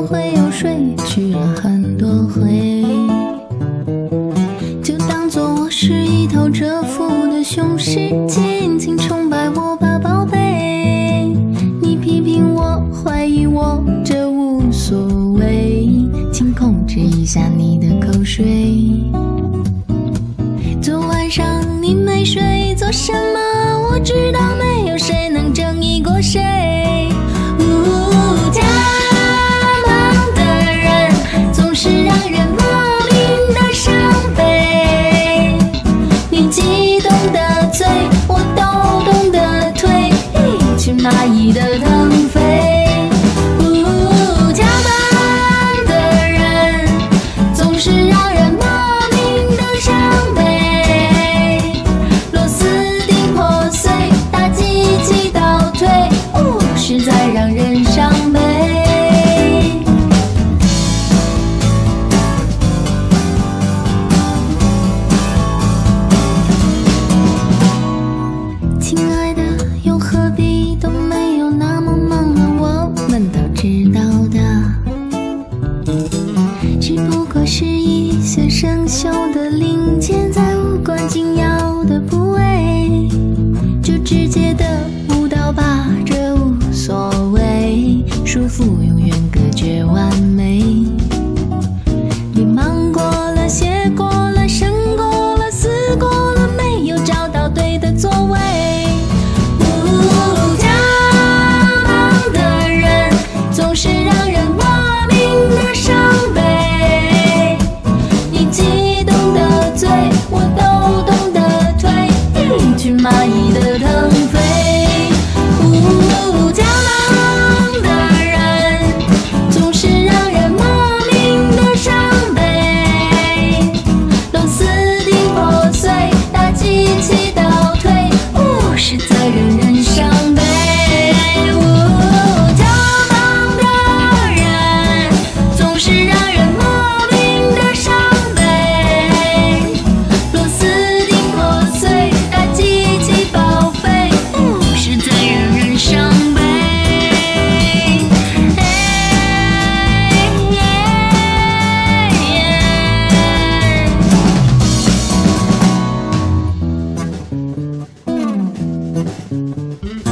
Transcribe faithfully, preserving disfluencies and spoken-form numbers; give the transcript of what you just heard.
会有水，去了很多回。就当作我是一头蛰伏的雄狮，尽情崇拜我吧，宝贝。你批评我，怀疑我，这无所谓，请控制一下你的口水。昨晚上你没睡，做什么？我知道没有谁能正义过谁。呜，家忙的人总是让人莫名的伤悲。你激动的嘴，我抖动的腿，一群蚂蚁的腾飞。呜，加班的人总是让人莫名的伤悲。螺丝钉破碎，大机器倒退，呜，实在让人伤悲。亲爱的，又何必都没有那么忙了，我们都知道的，只不过是一些生锈的零件在无关紧要的部位，就直接的舞蹈吧，这无所谓，束缚永远隔绝完美。你忙过了，写过了，生过了，死过了，没有找到对的座位。呜，家忙的人总是让人莫名的伤悲。你激动的嘴，我抖动的腿，一群蚂蚁的腾飞。呜，家忙的人总是让人莫名的伤悲。螺丝钉破碎，大机器倒退，呜，实在让人伤悲。呜，家忙的人总是让人莫名的伤悲。螺丝钉破碎，大机器报废，呜，实在让人伤悲。哎